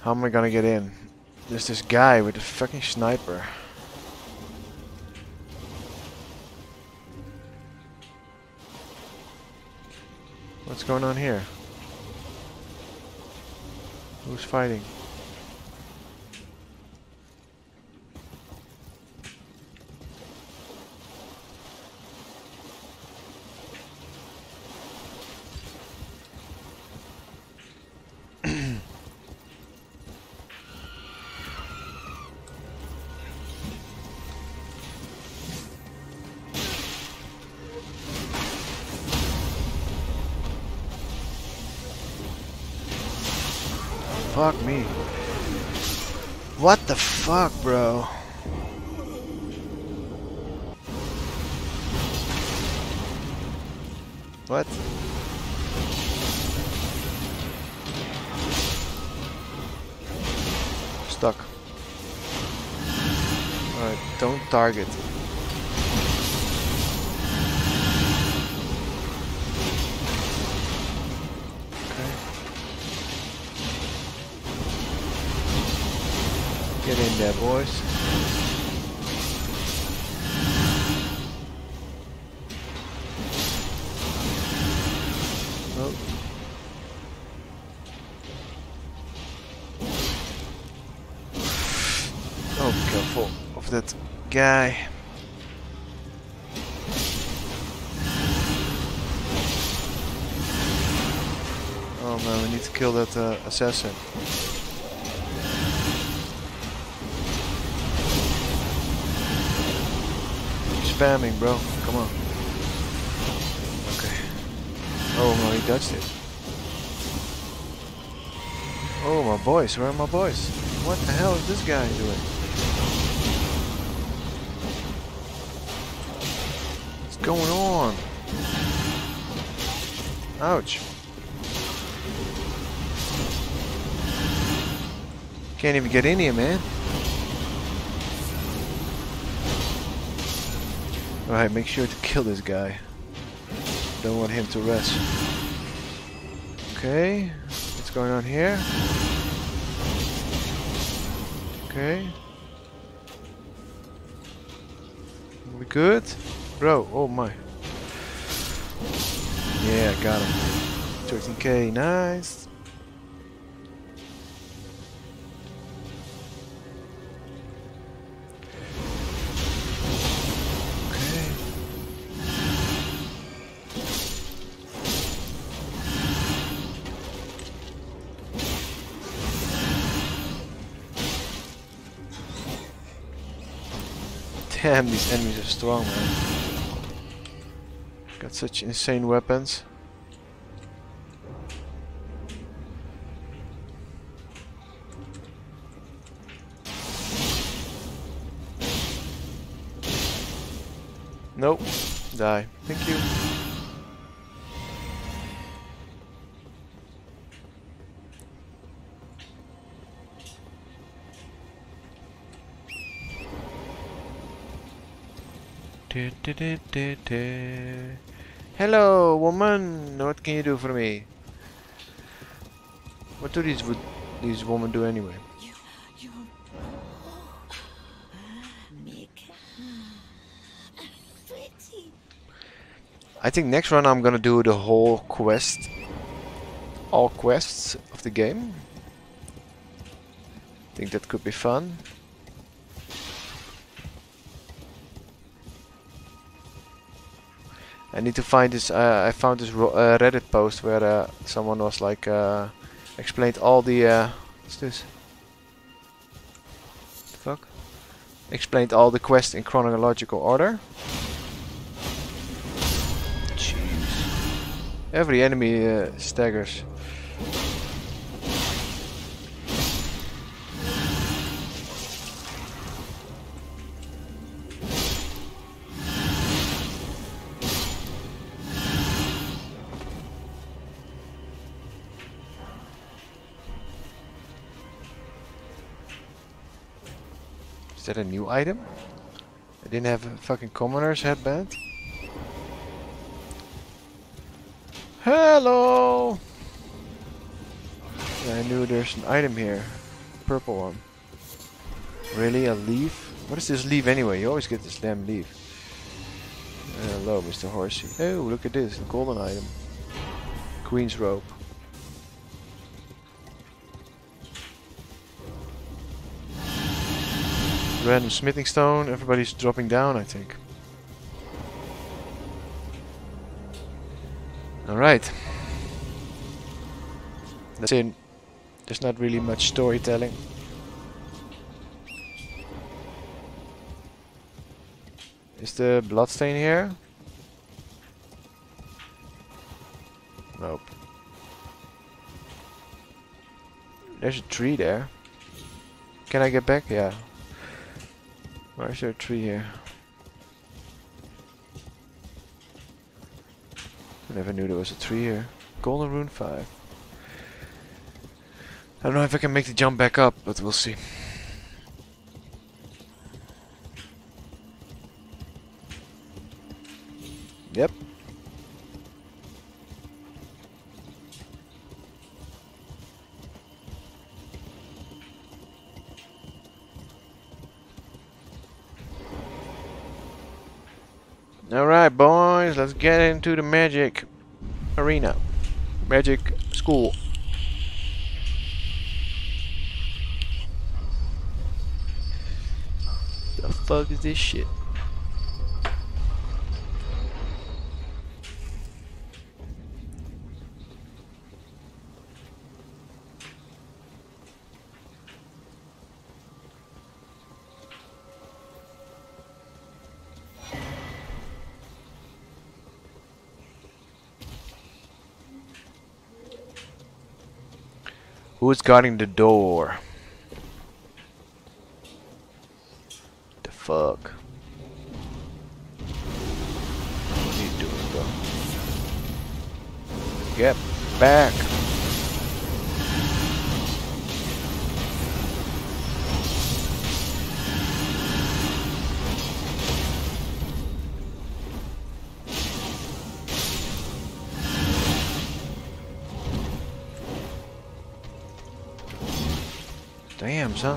How am I gonna get in? There's this guy with a fucking sniper. What's going on here? Who's fighting? Fuck me. What the fuck, bro? What? Stuck. Alright, don't target. Get in there, boys. Oh. Oh, be careful of that guy. Oh man, we need to kill that assassin. Spamming, bro. Come on. Okay. Oh no, he dodged it. Oh, my boys. Where are my boys? What the hell is this guy doing? What's going on? Ouch. Can't even get in here, man. Alright, make sure to kill this guy. Don't want him to rest. Okay, what's going on here? Okay. We good? Bro, oh my. Yeah, got him. 13k, nice. Damn, these enemies are strong, man. Got such insane weapons. Nope. Die. Thank you. Hello, woman. What can you do for me? What do these women do anyway? I think next run I'm gonna do the whole quest, all quests of the game. I think that could be fun. I need to find this. I found this Reddit post where someone was like explained all the. What's this? What the fuck? Explained all the quests in chronological order. Jeez. Every enemy staggers. Is that a new item? I didn't have a fucking commoner's headband. Hello! Yeah, I knew there's an item here. purple one. Really? A leaf? What is this leaf anyway? You always get this damn leaf. Hello, Mr. Horsey. Oh, look at this. A golden item. Queen's robe. Random smithing stone. Everybody's dropping down, I think. Alright. That's it. There's not really much storytelling. Is the bloodstain here? Nope. There's a tree there. Can I get back? Yeah. Why is there a tree here? I never knew there was a tree here. Golden Rune 5. I don't know if I can make the jump back up, but we'll see. Yep. Alright boys, let's get into the magic arena. Magic school. The fuck is this shit? Who is guarding the door? The fuck? What are you doing, bro? Get back! Damn, son.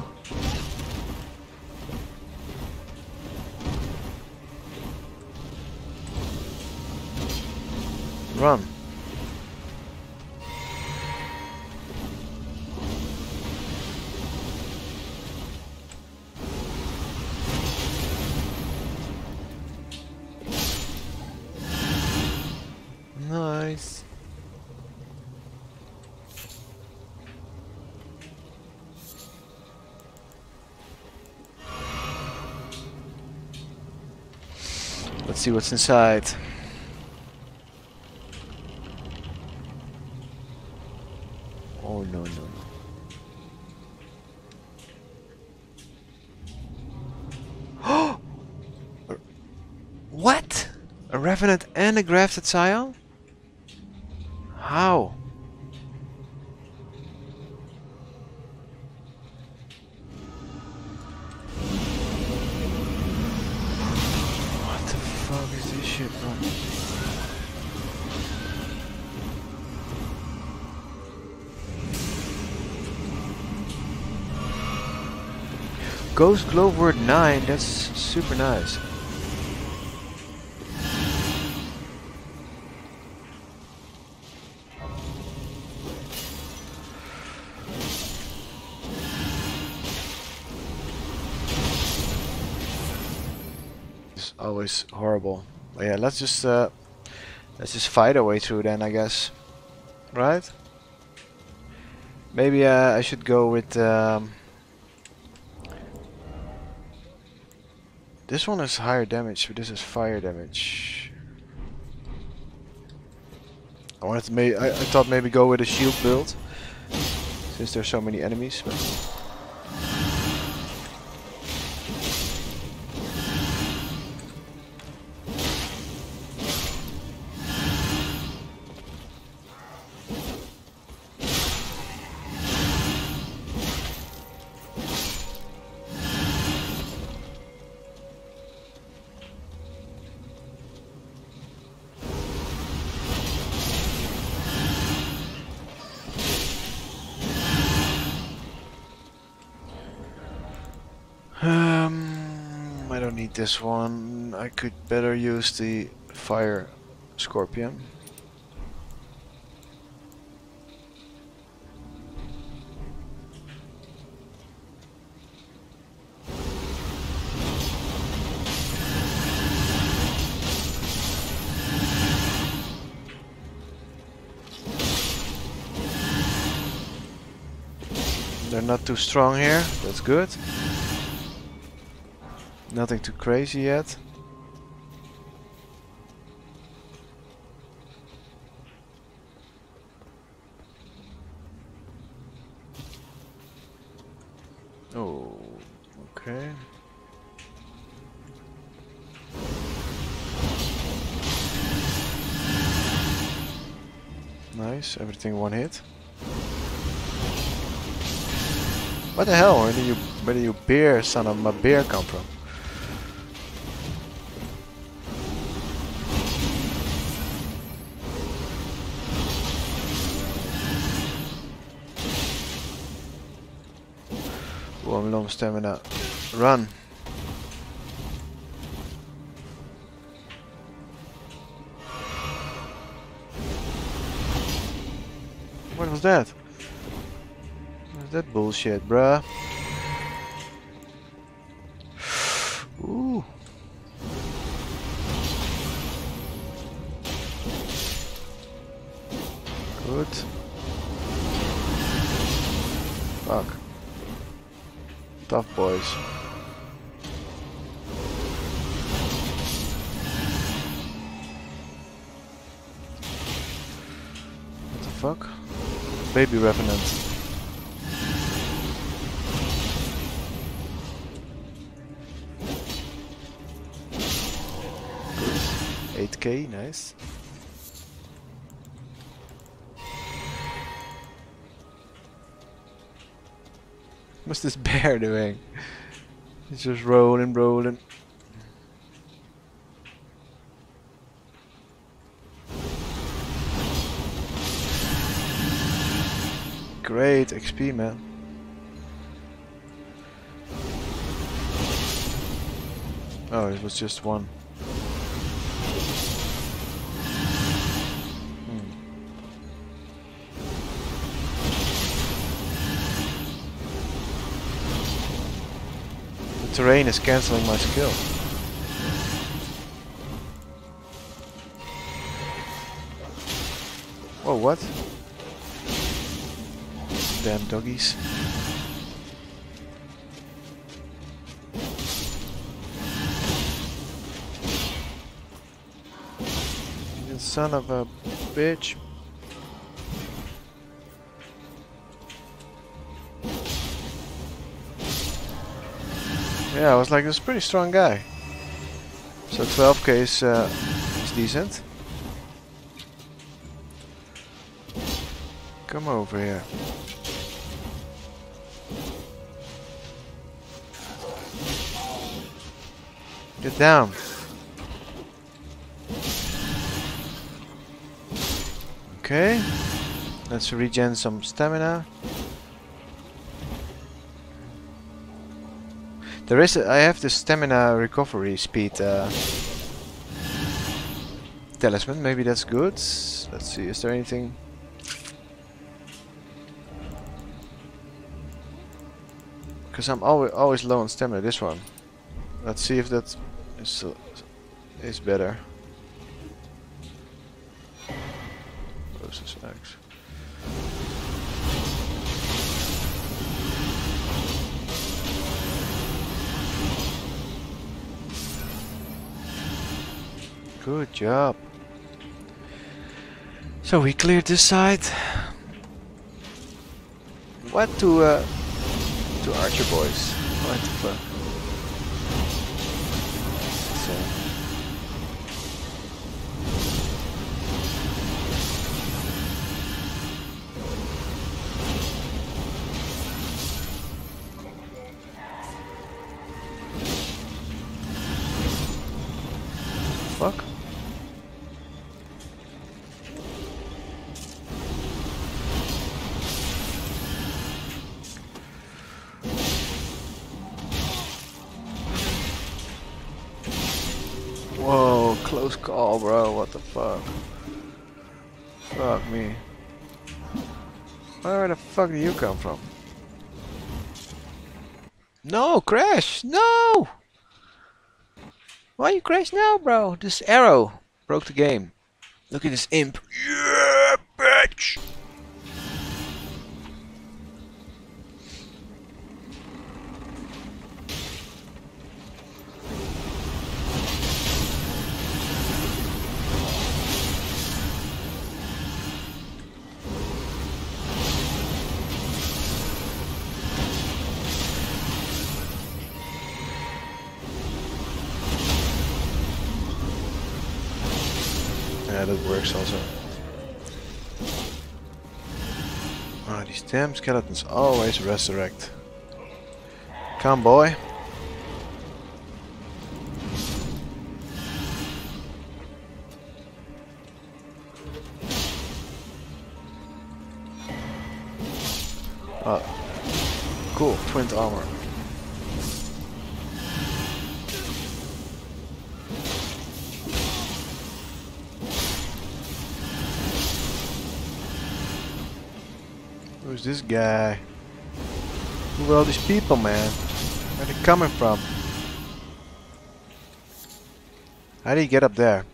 Run. Nice. Let's see what's inside. Oh no no no. What? A Revenant and a grafted Scion? How? What the fuck is this shit, bro? Ghost Glowword 9, that's super nice. It's always horrible. But yeah, let's just fight our way through then, I guess. Right? Maybe I should go with this one is higher damage, but this is fire damage. I thought maybe go with a shield build, since there's so many enemies. But I don't need this one. I could better use the fire scorpion. They're not too strong here, that's good. Nothing too crazy yet. Oh, okay. Nice, everything one hit. What the hell? Where do you bear, son of a bear, come from? Oh, I'm low on stamina. Run! What was that? What was that bullshit, bruh? Ooh. Good. Fuck. Tough boys. What the fuck? Baby Revenant. Good. 8k, nice. What's this bear doing? He's just rolling. Great XP, man. Oh, it was just one. The terrain is cancelling my skill. Whoa, what? Damn doggies. You son of a bitch. Yeah, I was like, this is a pretty strong guy. So 12k is decent. Come over here. Get down. Okay. Let's regen some stamina. There is I have the stamina recovery speed talisman. Maybe that's good. Let's see. Is there anything? Because I'm always low on stamina. This one. Let's see if that is better. Process X. Good job. So we cleared this side. What to Archer boys? What the fuck? Fuck. close call, bro. What the fuck? Fuck me. Where the fuck do you come from? No, crash! No! Why you crash now, bro? This arrow broke the game. Look at this imp. Yeah, bitch! Yeah, that works also. Ah, these damn skeletons always resurrect. Come, boy. Oh, cool, twin armor. Who's this guy? Who are all these people, man? Where are they coming from? How do you get up there?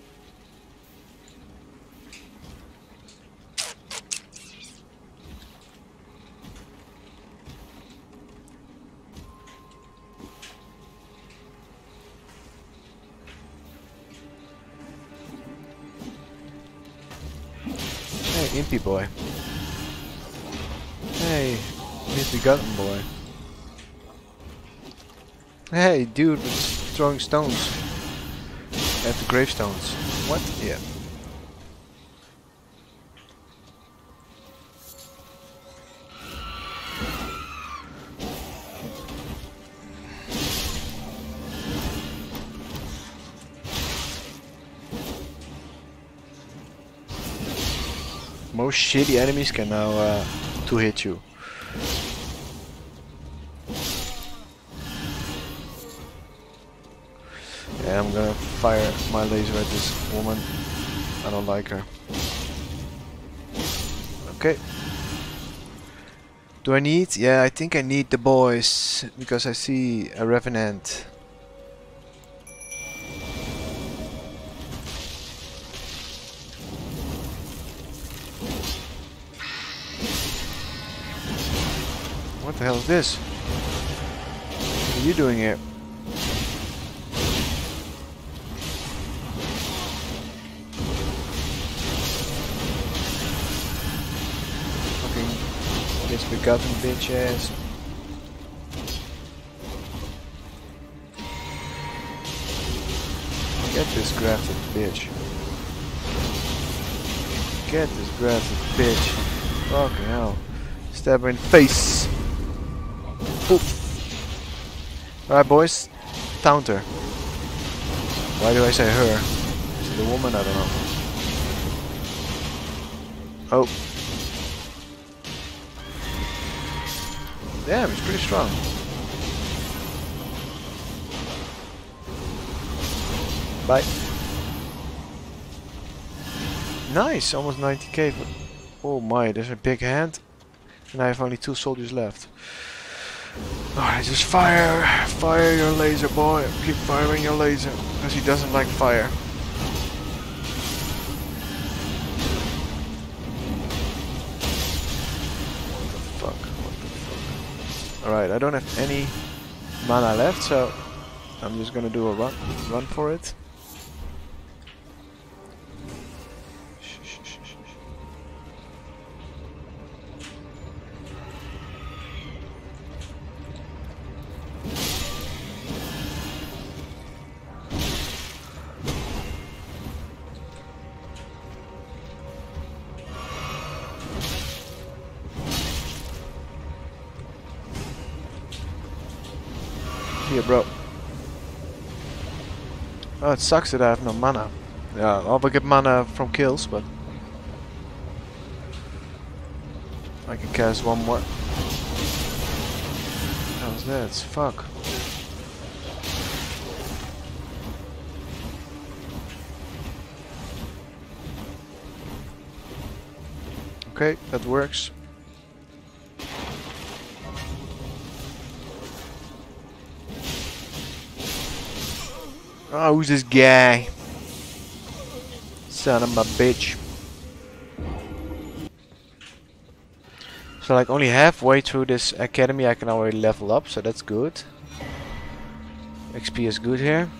Hey, impy boy. Hey, misbegotten boy. Hey, dude was throwing stones at the gravestones. What? Yeah. Most shitty enemies can now two-hit you. Yeah, I'm gonna fire my laser at this woman. I don't like her. Okay. Do I need? Yeah, I think I need the boys because I see a revenant. What the hell is this? What are you doing here? Fucking misbegotten bitch ass. Get this grafted bitch. Get this grafted bitch. Fucking hell. Stab her in the face. Alright boys, taunt her. Why do I say her? Is it a woman? I don't know. Oh. Damn, he's pretty strong. Bye. Nice, almost 90k. Oh my, there's a big hand. And I have only 2 soldiers left. Alright, just fire your laser, boy. Keep firing your laser, because he doesn't like fire. What the fuck? Alright, I don't have any mana left, so I'm just gonna do a run for it. Here, bro. Oh, it sucks that I have no mana. Yeah, I'll get mana from kills, but I can cast one more. How's that? It's fuck. Okay, that works. Oh, who's this guy? Son of a bitch. So like only halfway through this academy I can already level up, so that's good. XP is good here.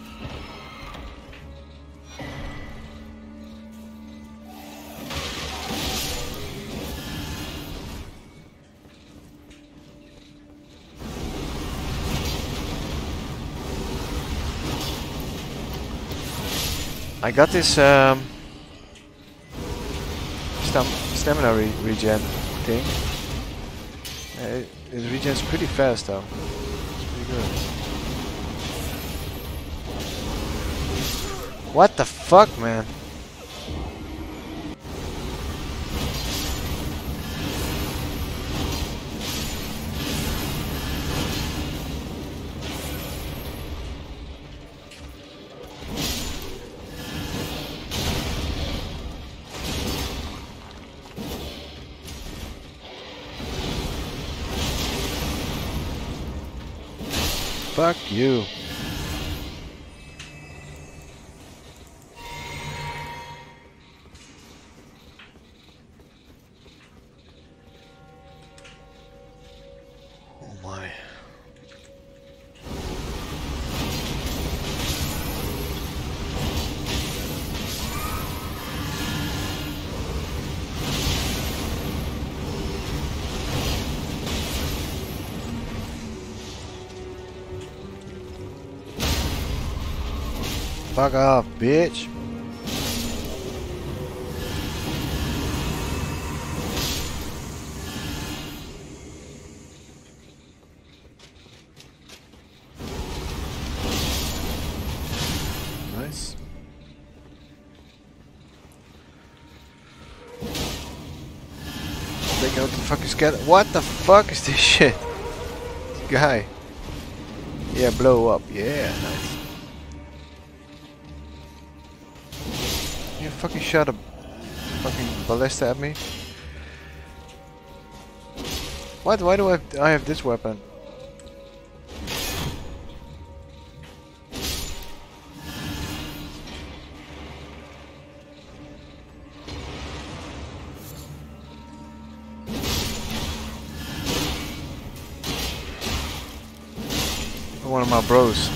I got this stamina regen thing. It regens pretty fast though. It's pretty good. What the fuck, man? Fuck you. Oh my. Fuck off, bitch. Nice. Take out the fucking scatter. What the fuck is this shit? Guy. Yeah, blow up. Yeah, nice. You fucking shot a fucking ballista at me. What? Why do I have this weapon? One of my bros.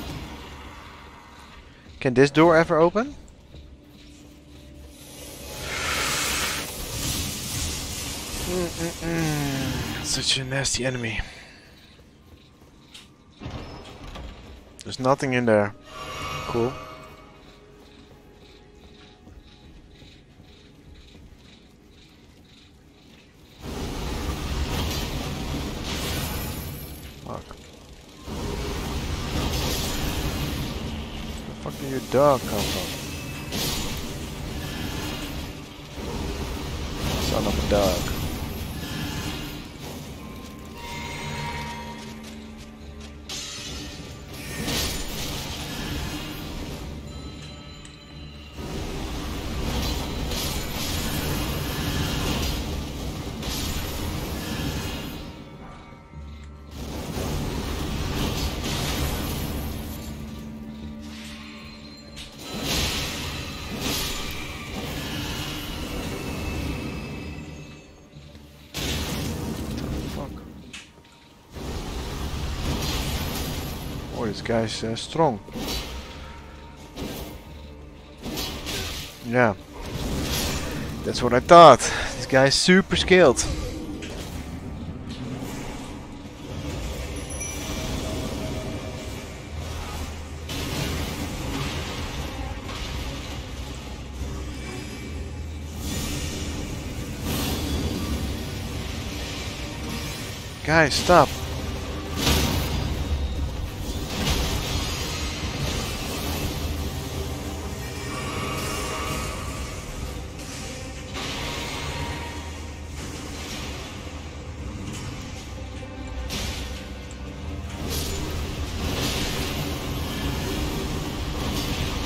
Can this door ever open? Such a nasty enemy. There's nothing in there. Cool. Fuck. Where the fuck did your dog come from? Son of a dog. Oh, this guy's strong. Yeah, that's what I thought. This guy's super skilled. Guys, stop.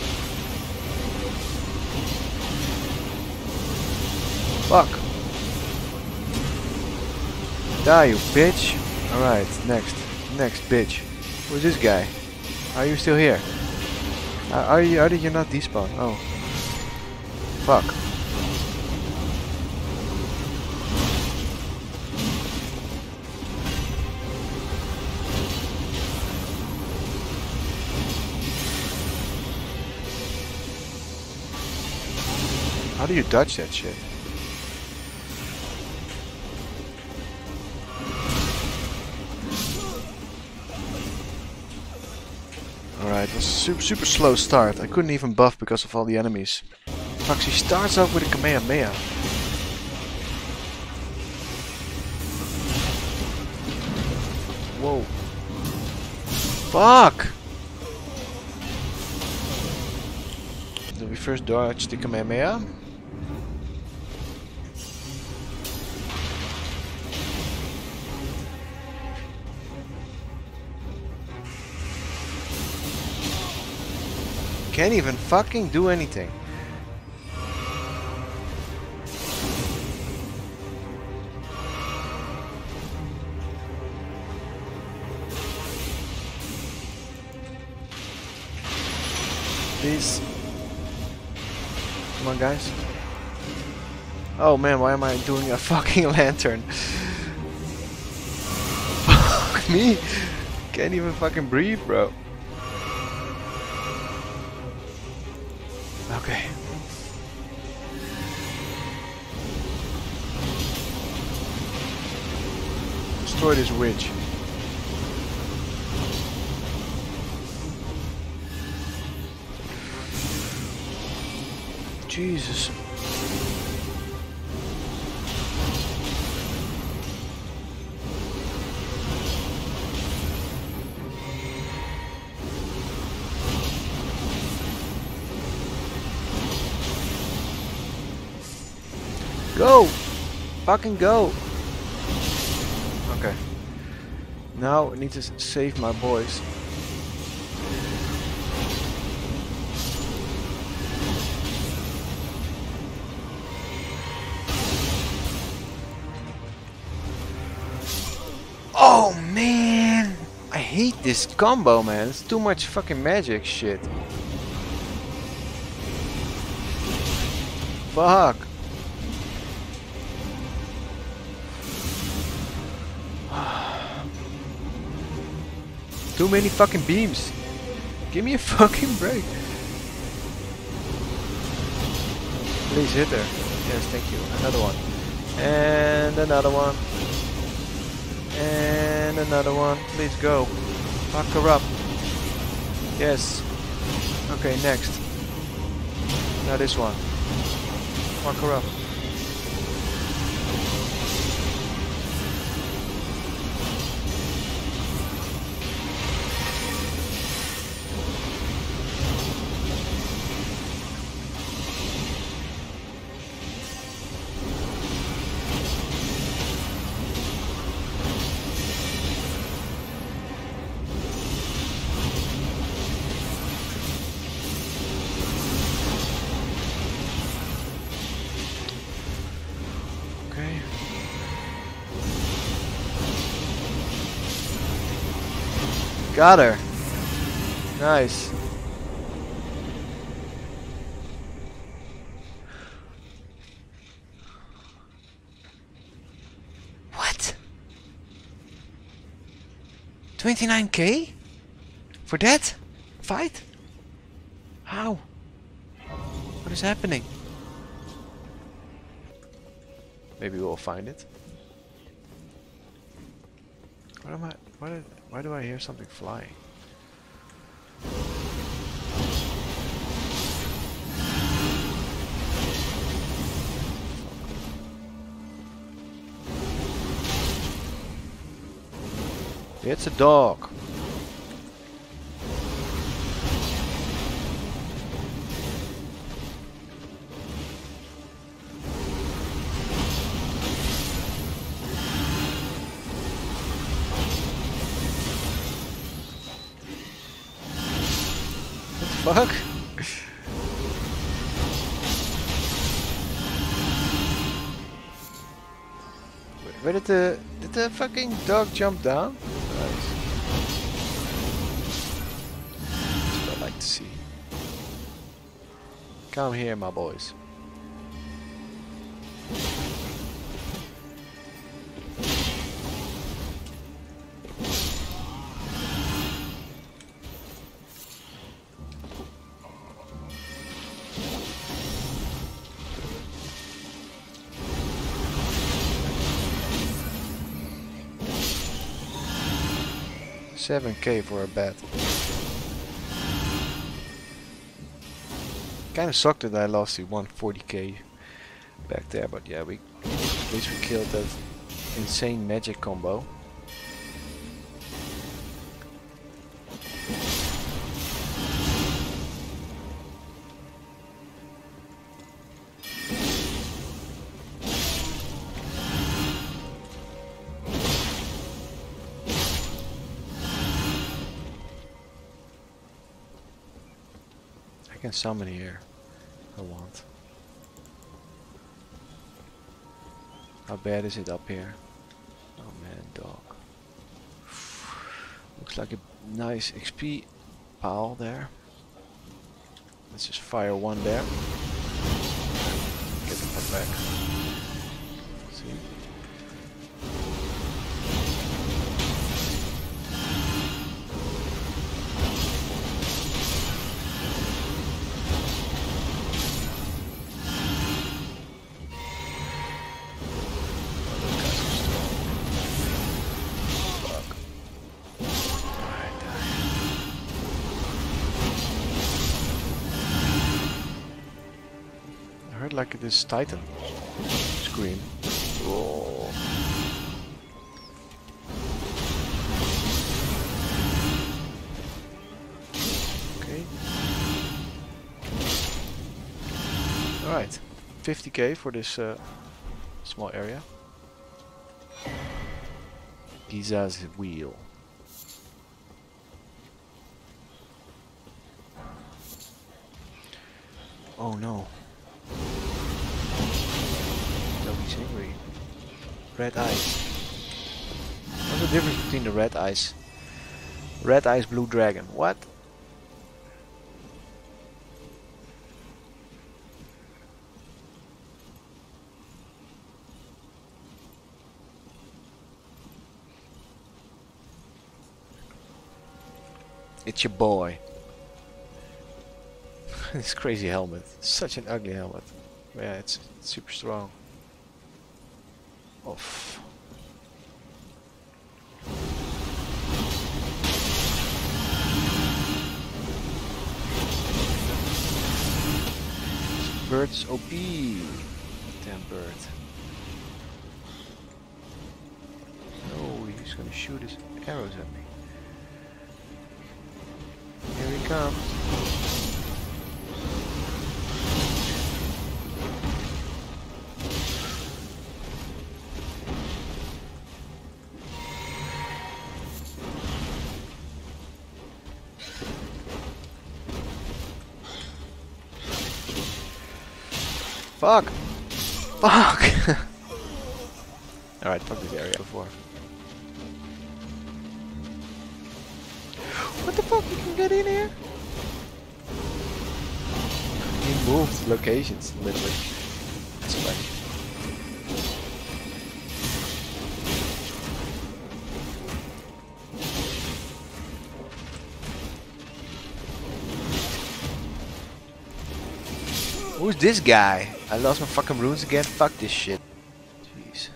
Fuck. Die, you bitch. Alright, next. Next, bitch. Who's this guy? Are you still here? How did you not despawn? Oh. Fuck. How do you dodge that shit? Alright, it was a super slow start. I couldn't even buff because of all the enemies. Fuck, she starts off with a Kamehameha. Whoa. Fuck! Do we first dodge the Kamehameha? Can't even fucking do anything. Please. Come on, guys. Oh man, why am I doing a fucking lantern? Fuck me. Can't even fucking breathe, bro. Okay. Destroy this witch. Jesus. Go! Fucking go! Okay. Now I need to save my boys. Oh man! I hate this combo, man. It's too much fucking magic shit. Fuck. Too many fucking beams. Give me a fucking break. Please hit her. Yes, thank you. Another one. And another one. And another one. Please go. Fuck her up. Yes. Okay, next. Now this one. Fuck her up. Got her. Nice. What? 29k? For that fight? How? What is happening? Maybe we'll find it. What am I? Why do I hear something flying? It's a dog. Fuck? Where did the the fucking dog jump down? Nice. That's what I like to see. Come here, my boys. $7K for a bet. Kinda sucked that I lost the 140K back there, but yeah, at least we killed that insane magic combo. I can summon here if I want. How bad is it up here? Oh man, dog. Looks like a nice XP pile there. Let's just fire one there. Get the pet back. See? Like this Titan scream. Oh. Okay. Alright. 50K for this small area. Giza's wheel. Oh no. He's angry. Red eyes. What's the difference between the red eyes? Red eyes, blue dragon. What? It's your boy. This crazy helmet. Such an ugly helmet. Yeah, it's super strong. Off. Bird's OP. Damn bird. Oh, he's gonna shoot his arrows at me. Here he comes. Fuck! Fuck! Alright, fuck this area before. What the fuck? You can get in here? He moved locations a little bit. That's funny. Who's this guy? I lost my fucking runes again? Fuck this shit. Jeez.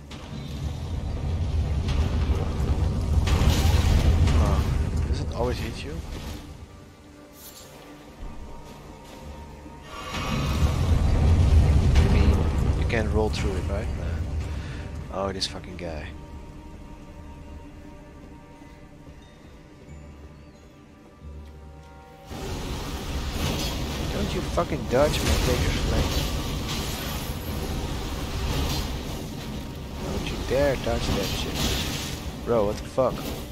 Oh, does it always hit you? I mean, you can't roll through it, right? Oh, this fucking guy. Don't you fucking dodge me and take your flank. Don't you dare touch that shit. Bro, what the fuck?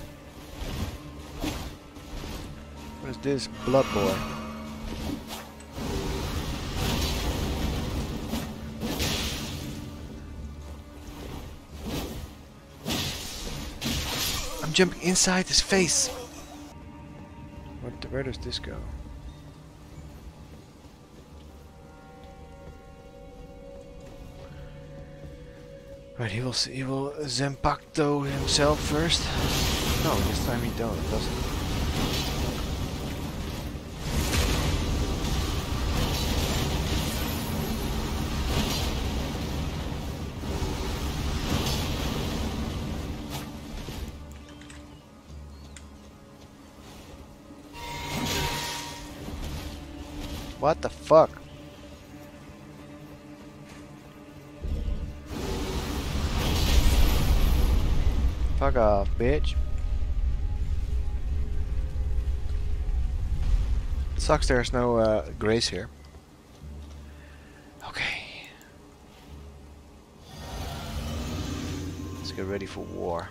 What is this? Blood boy. jumping inside his face. Where does this go? Right, he will Zempacto himself first. No, this time he doesn't. What the fuck? Fuck off, bitch. It sucks there's no grace here. Okay. Let's get ready for war.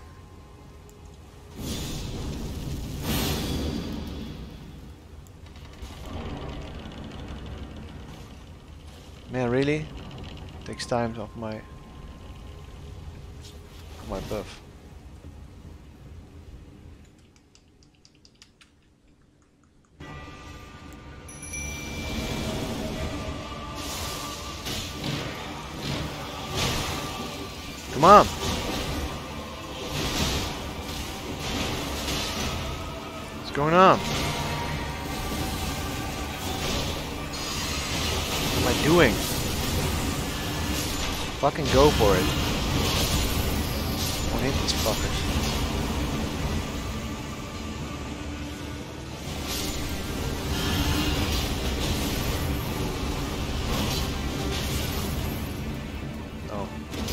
Man, really? Takes time off my buff. Come on! What's going on? What am I doing? Fucking go for it. Don't hit these fuckers. Oh.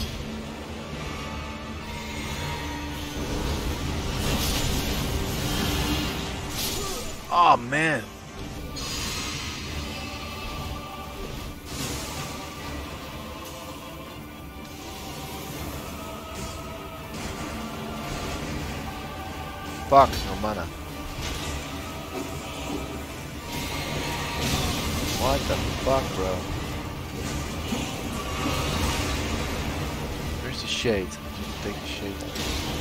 Oh man. Fuck, no mana. What the fuck, bro? Where's the shade? Take the shade out.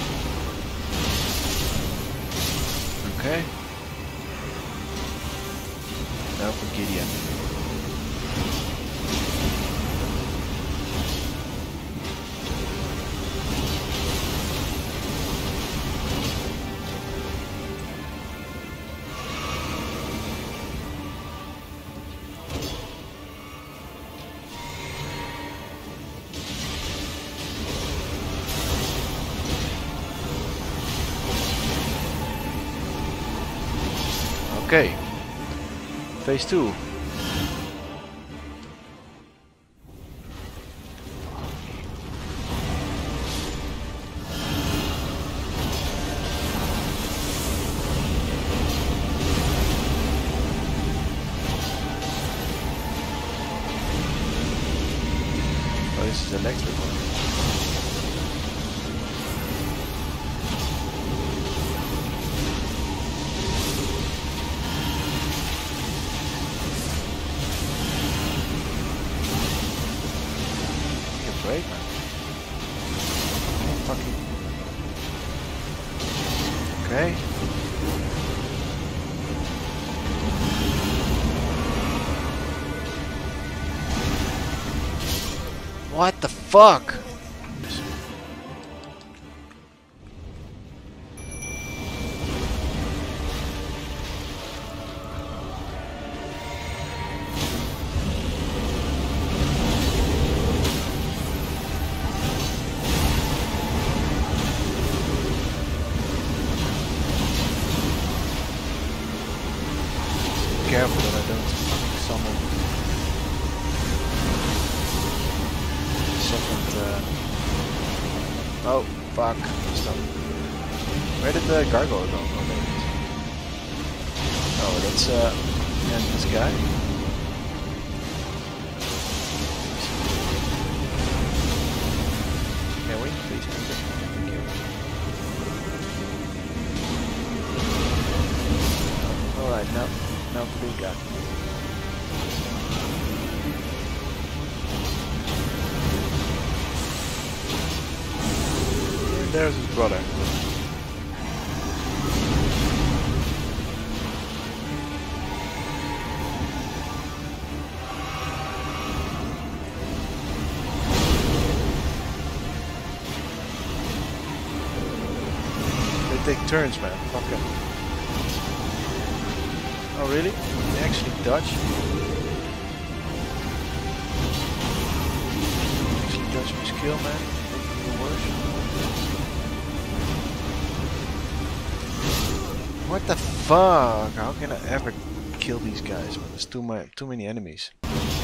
Okay. Now for Gideon. Okay, phase 2. Oh, this is electric one. Great, man. Fucking. Okay. What the fuck? Careful that I don't summon second. Oh fuck! Stop. Where did the gargoyle go? Oh, there it is. Oh, that's and this guy. Can we please? Thank you. All right, now. Now the big guy. And there's his brother. take turns, man. Fuck it. Oh really? They actually dodge? Actually dodge my skill, man. Even worse. What the fuck? How can I ever kill these guys, man? There's too many enemies.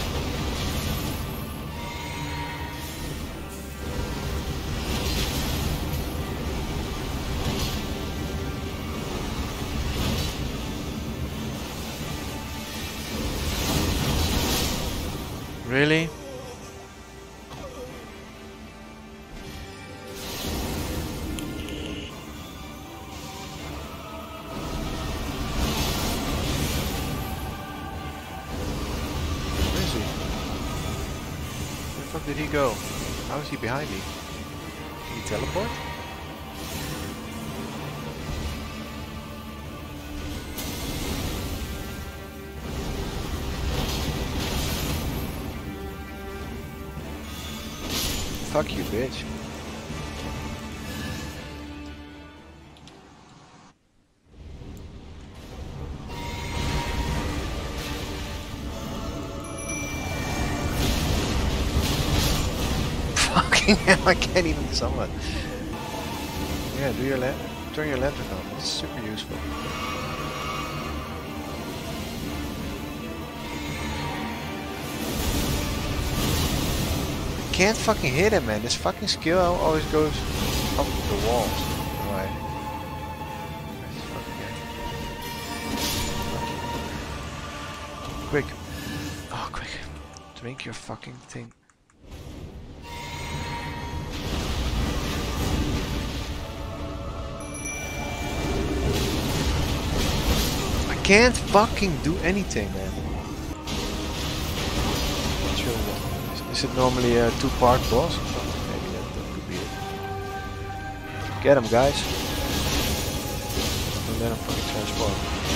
Really? Where is he? Where the fuck did he go? How is he behind me? Can he teleport? Fuck you, bitch. Fucking hell, I can't even summon. Yeah, do your turn your lantern on. It's super useful. Can't fucking hit him, man. This fucking skill always goes up the walls. Why? Quick. Oh, quick. Drink your fucking thing. I can't fucking do anything, man. Not sure what. Is it normally a two-part boss? Maybe that could be it. Get him, guys. And then I'm fucking transform.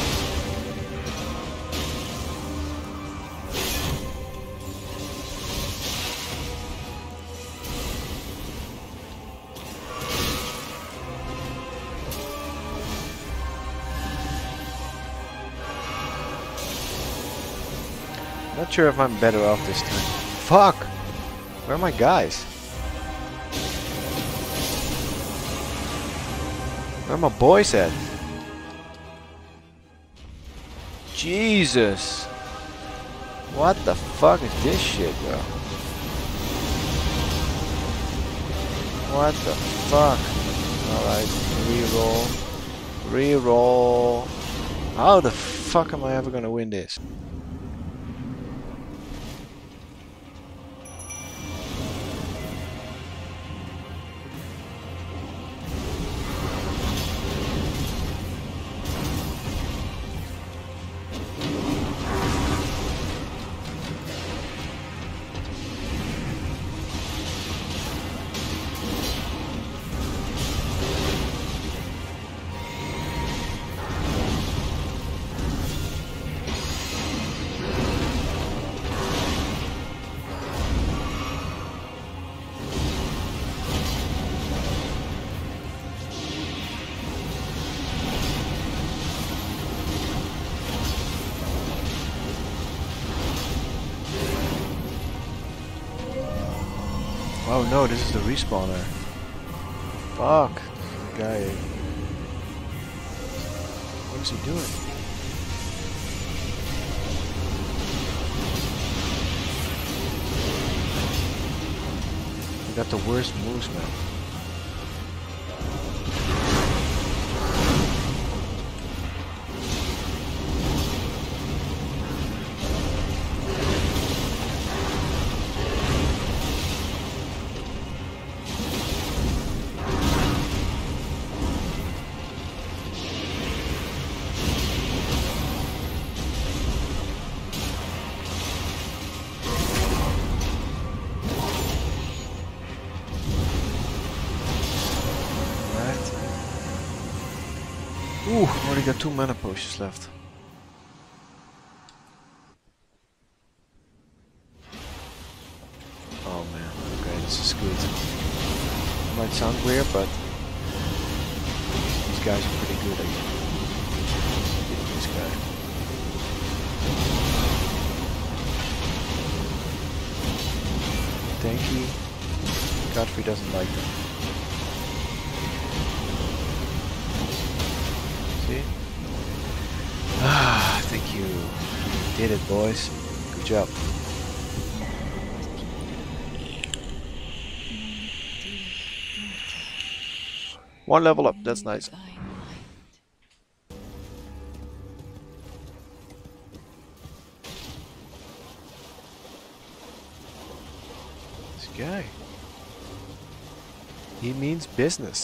Not sure if I'm better off this time. Fuck! Where are my guys? Where are my boys at? Jesus! What the fuck is this shit, bro? What the fuck? Alright, reroll. Reroll. How the fuck am I ever gonna win this? Oh no, this is the respawner. Fuck. This guy. What is he doing? He got the worst moves, man. Ooh, already got 2 mana potions left. Oh man, okay, this is good. Might sound weird, but it's guys are pretty good at hitting this guy. Tanky. Godfrey doesn't like them. See? Ah, I think you did it, boys. Good job. One level up, that's nice. This guy. He means business.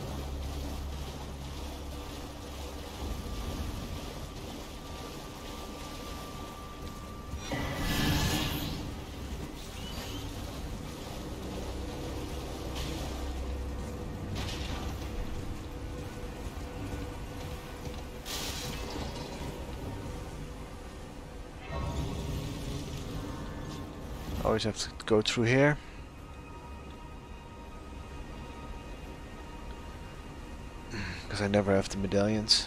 Always have to go through here. Because I never have the medallions.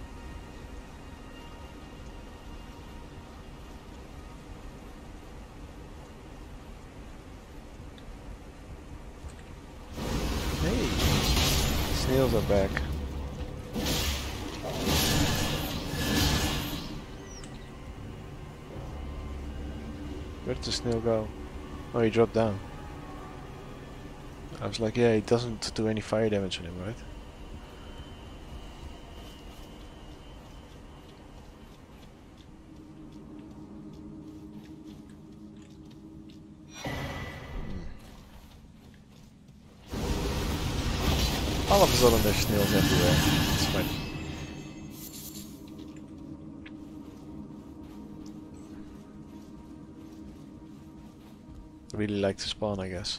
Hey! Snails are back. Where did the snail go? Oh, he dropped down. I was like, yeah, he doesn't do any fire damage on him, right? All of a sudden there's snails everywhere. It's fine. Really like to spawn, I guess.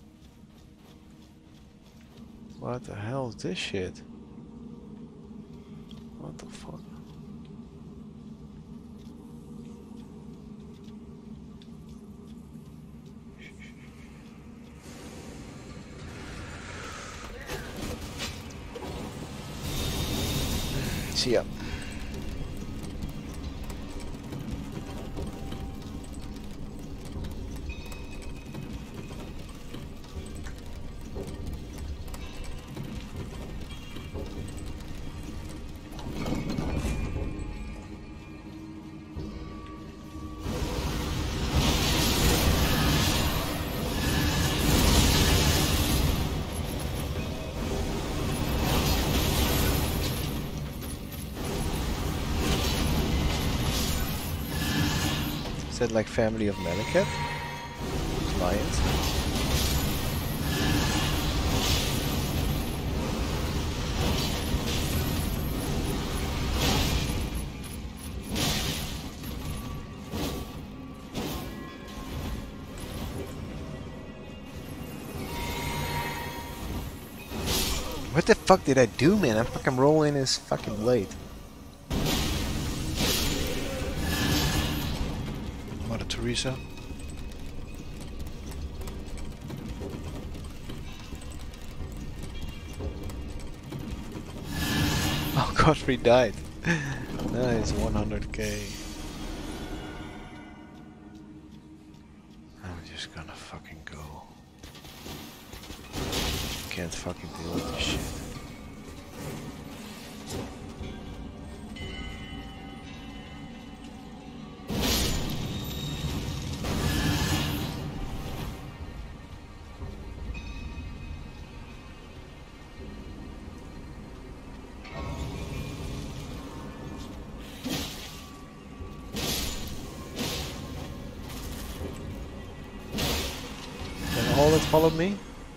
What the hell is this shit? What the fuck? See ya. Is that like family of Malekith? Lions? What the fuck did I do, man? I'm fucking rolling his fucking blade. Mother Teresa. Oh, Godfrey died. Nice, 100k. I'm just gonna fucking go. Can't fucking deal with this shit. All that followed me?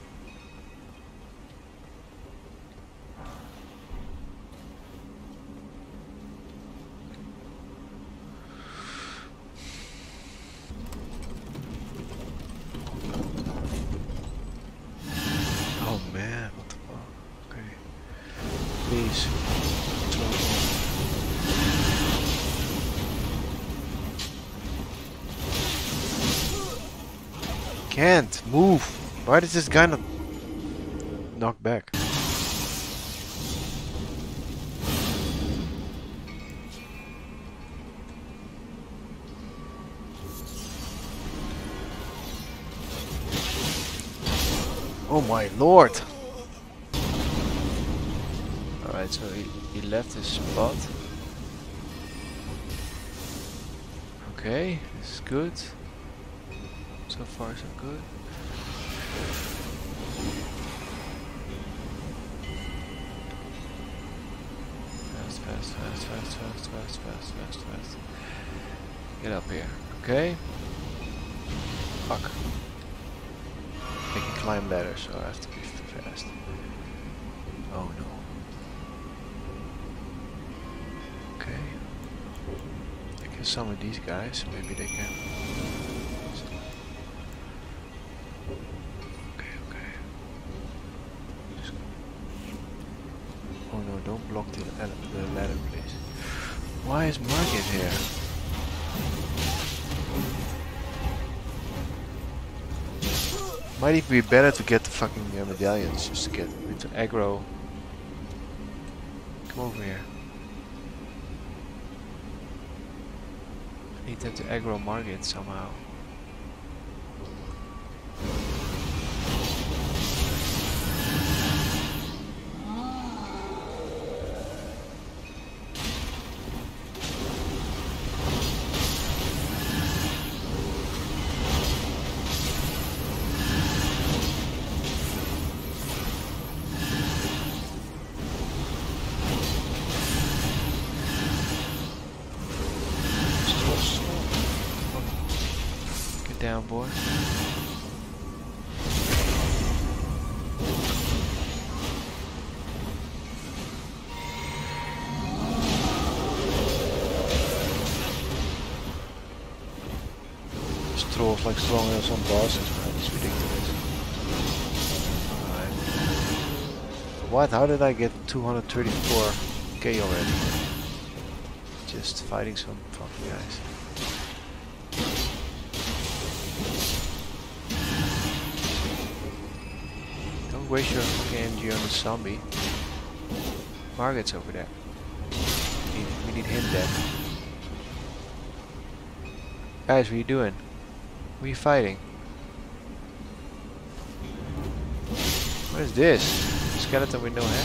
Oh man, what the fuck? Okay. Please. Can't move. Why does this guy not knock back? Oh my lord! Alright, so he left his spot. Okay, this is good. So far so good. Fast. Get up here. Okay. Fuck. I can climb ladders, so I have to be fast. Oh no. Okay. I can summon these guys, maybe they can. Okay. Oh no, don't block the ladder, please. Why is Margit here? Might even be better to get the fucking medallions, just to get into aggro. Come over here. I need them to aggro Margit somehow. Down, boy. This troll is like stronger than some bosses, man. It's ridiculous. Alright. What? How did I get 234k already? Just fighting some fucking guys. Waste your fucking energy on the zombie. Margit's over there. We need him dead. Guys, what are you doing? What are you fighting? What is this? Skeleton with no head?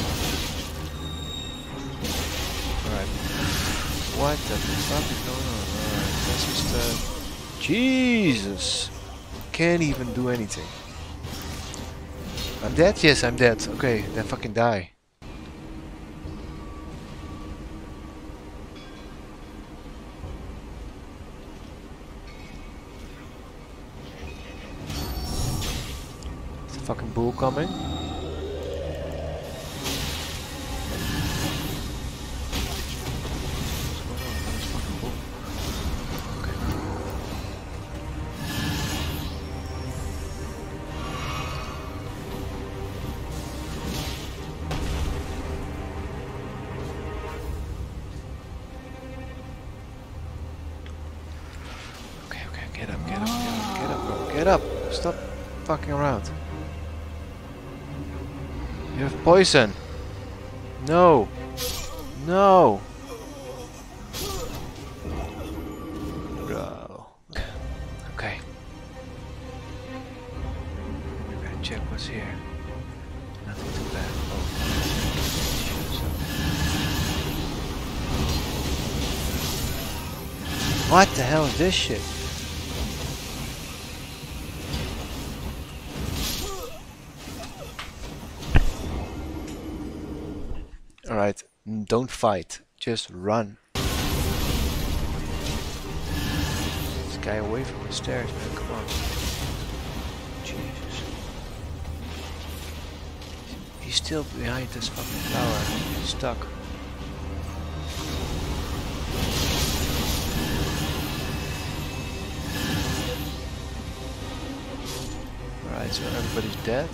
Alright. What the fuck is going on? Alright, let's just Jesus! Can't even do anything. I'm dead? Yes, I'm dead. Okay, then fucking die. Is the fucking bull coming? Get up! Stop fucking around. You have poison! No! No! Bro. Okay. I'm gonna check what's here. Nothing too bad. Oh. What the hell is this shit? Alright, don't fight, just run. This guy away from the stairs, man, come on. Jesus. He's still behind this fucking flower, he's stuck. Alright, so everybody's dead.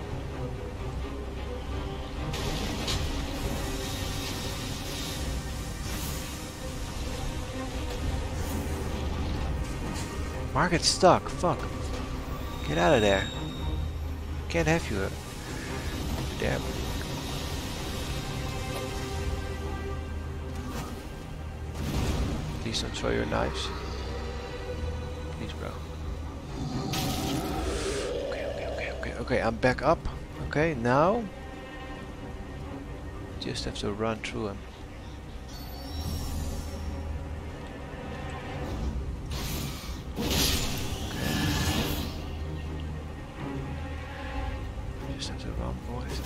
Margit's stuck. Fuck. Get out of there. Can't have you. Damn. Please don't throw your knives. Please, bro. Okay, I'm back up. Okay, now just have to run through him. Just have to run, boys.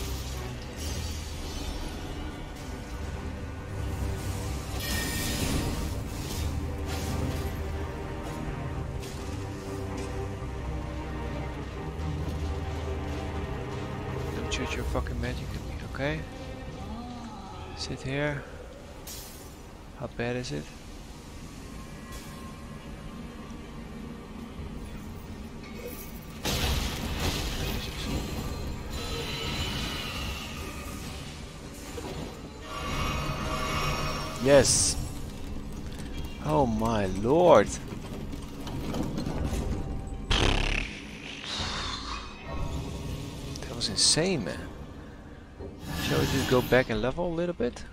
Don't shoot your fucking magic at me, okay? Sit here. How bad is it? Yes. Oh my lord. That was insane, man. Shall we just go back and level a little bit?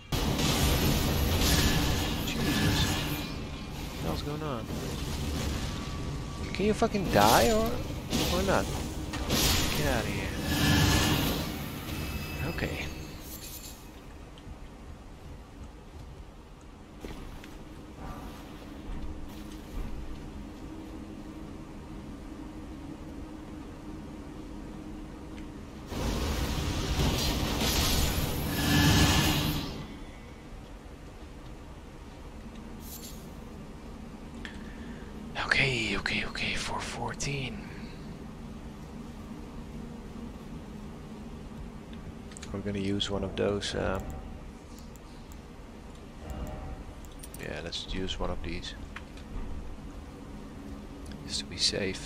Jesus. What's going on? Can you fucking die or not? Get out of here. Okay. Okay, 414. We're gonna use one of those. Yeah, let's use one of these. Just to be safe.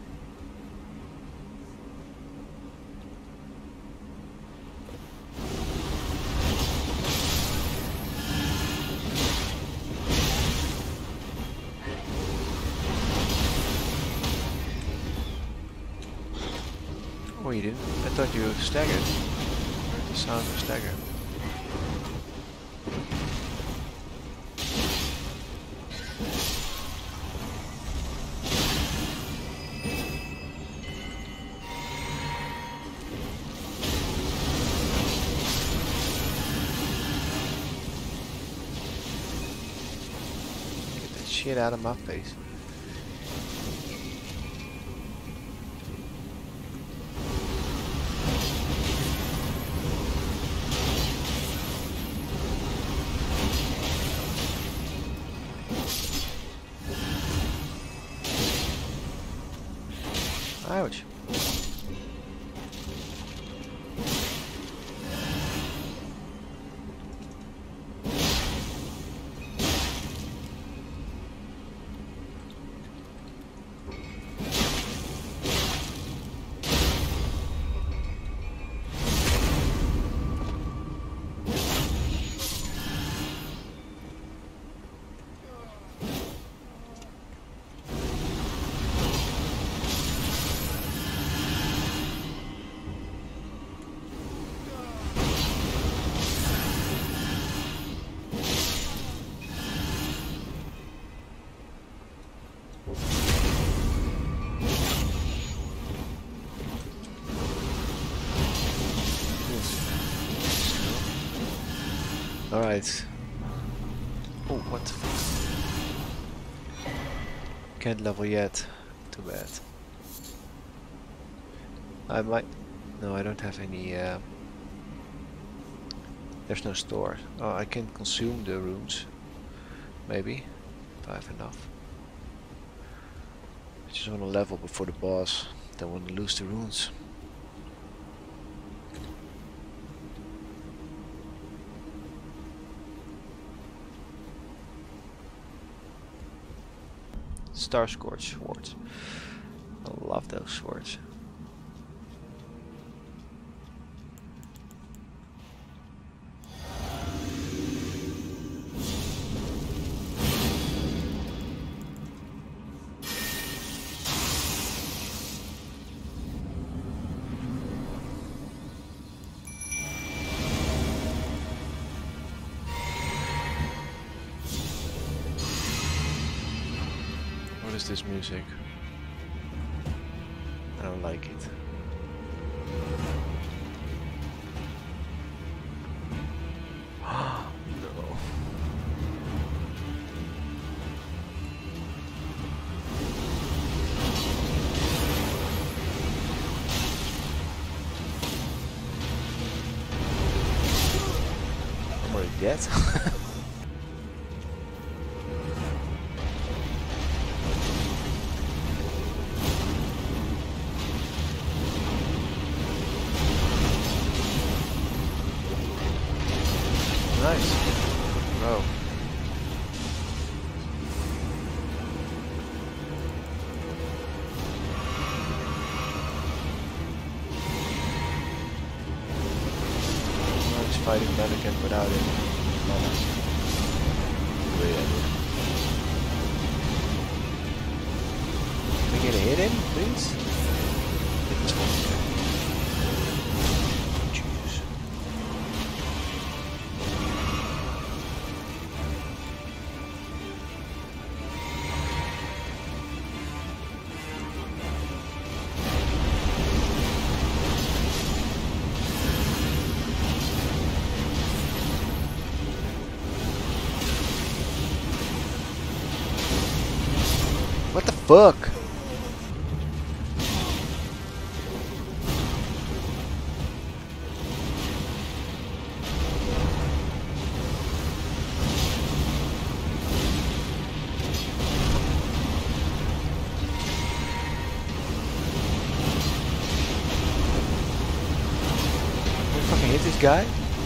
Oh, you didn't? I thought you staggered. I heard the sound of stagger. Get that shit out of my face. Ouch. Alright. Oh, what the fuck? Can't level yet. Too bad. I might... No, I don't have any... There's no store. Oh, I can consume the runes. Maybe. If I have enough. I just want to level before the boss. Don't want to lose the runes. Star Scorch swords. I love those swords. What is this music? I don't like it. that. Nice. Bro. Fighting Mannequin without it. Great idea. Can we get a hit in, please? Hit this one. Jeez. What the fuck? Can we fucking hit this guy?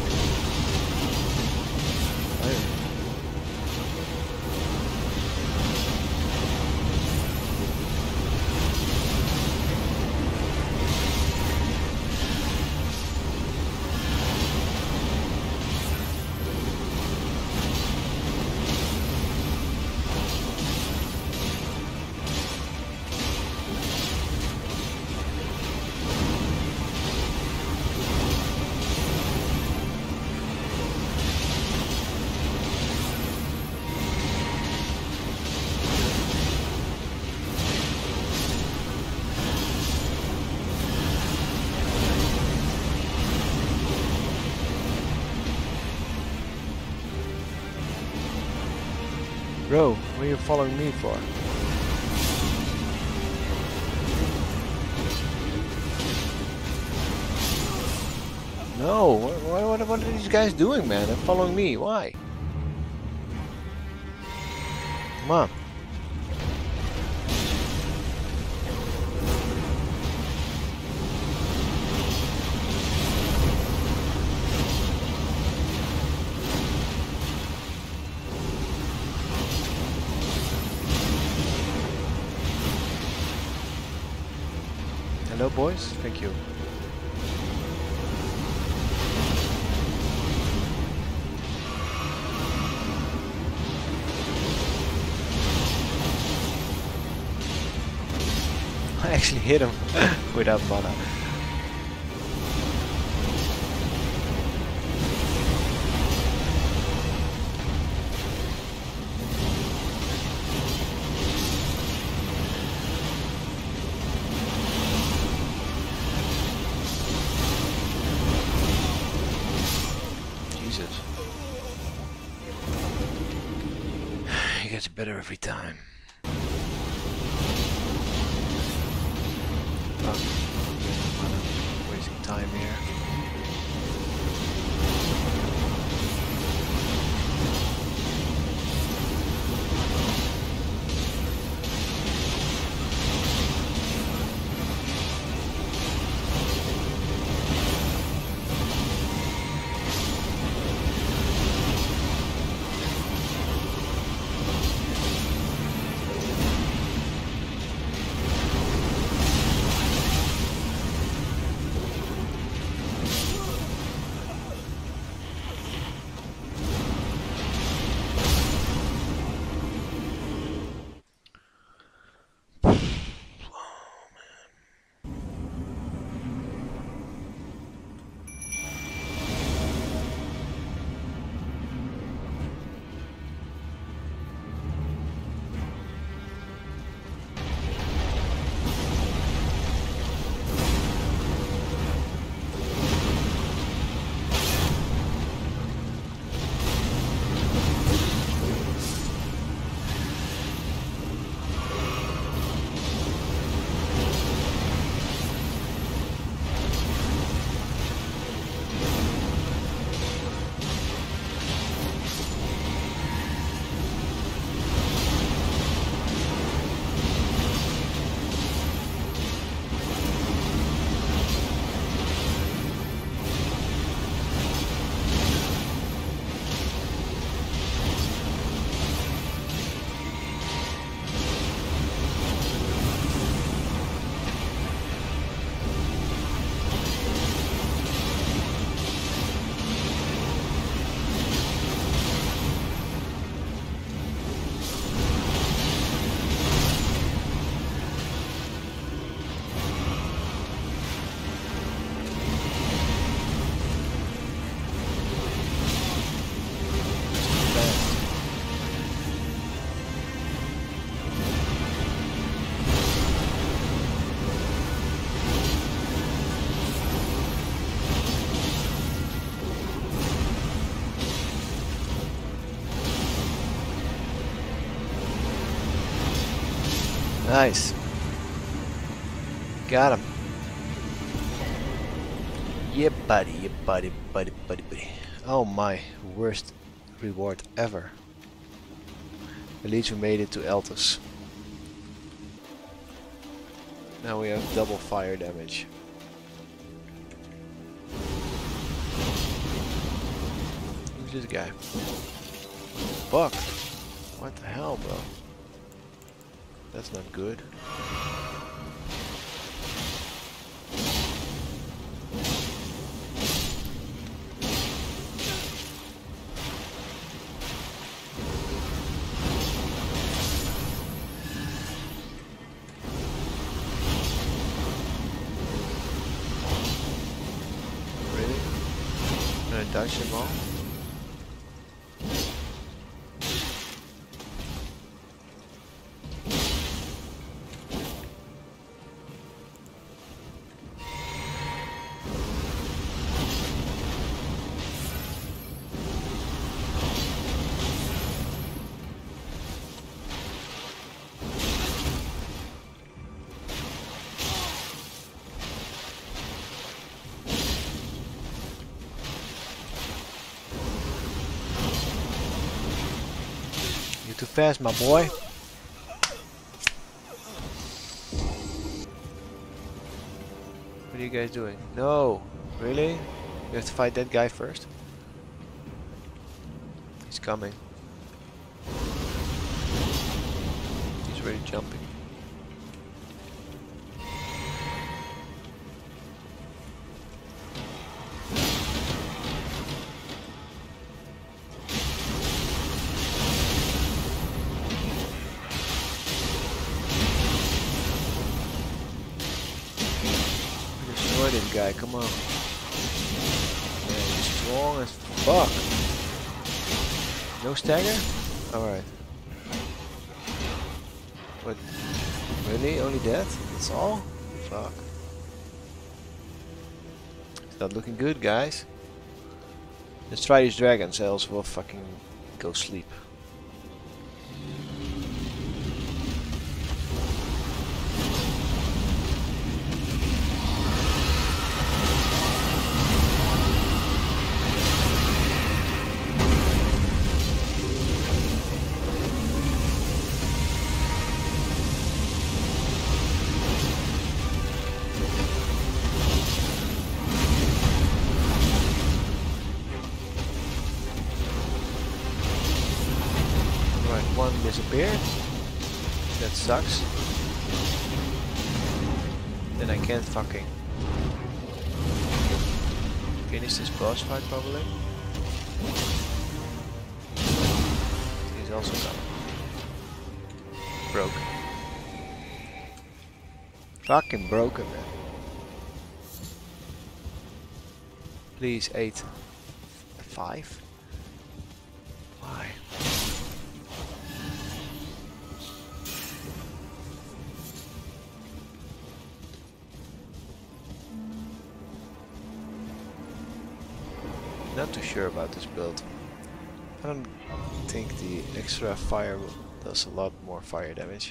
Bro, what are you following me for? No, what are these guys doing, man? They're following me. Why? Come on. Hello, boys. Thank you. I actually hit him without mana. Jesus. He gets better every time. Wasting time here. Nice. Got him. Yeah, buddy. Yeah, buddy. Oh my, worst reward ever. At least we made it to Eltus. Now we have double fire damage. Who's this guy? Fuck. What the hell, bro? That's not good. Really? Can I dodge them all? You're too fast, my boy. What are you guys doing? No, really? You have to fight that guy first? He's coming. He's already jumping. Destroy this guy, come on. Man, he's strong as fuck. No stagger? Alright. What? Really? Only that? That's all? Fuck. It's not looking good, guys. Let's try these dragons, else we'll fucking go sleep. One disappeared. That sucks. Then I can't fucking finish this boss fight probably. He's also gone. Broken. Fucking broken, man. Please, 8. 5? Why? Not too sure about this build. I don't think the extra fire does a lot more fire damage.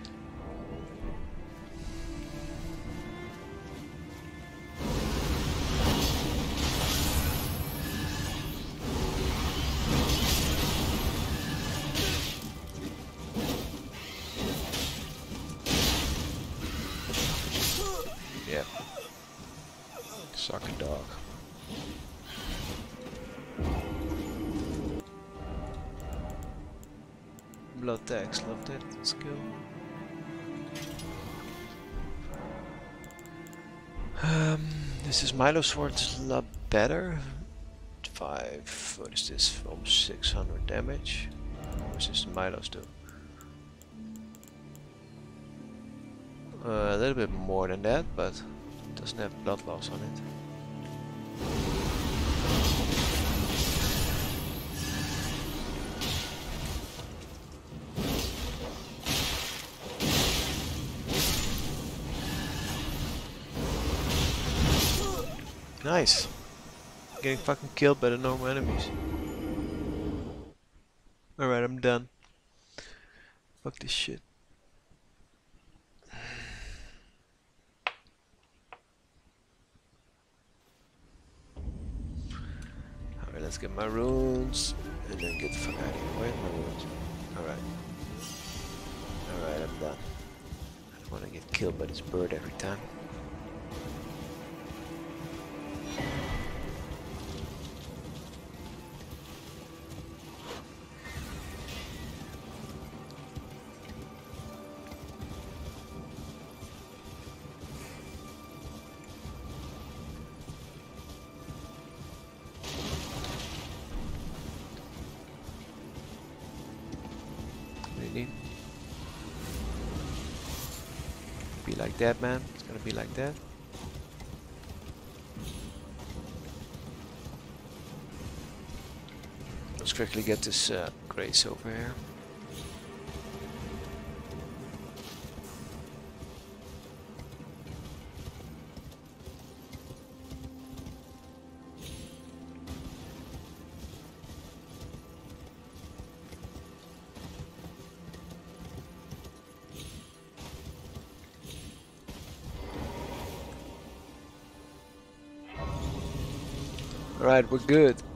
Yeah. Suck a dog. Blood tax, love that skill. This is Milo sword is a lot better. 5, what is this? Almost 600 damage. What does this Milo's do? A little bit more than that, but it doesn't have blood loss on it. Nice. Getting fucking killed by the normal enemies. Alright, I'm done. Fuck this shit. Let's get my runes and then get the fuck out of here. Where's my runes? Alright. Alright, I'm done. I don't want to get killed by this bird every time. Really? Be like that, man. It's gonna be like that. Let's quickly get this grace over here. Alright, we're good.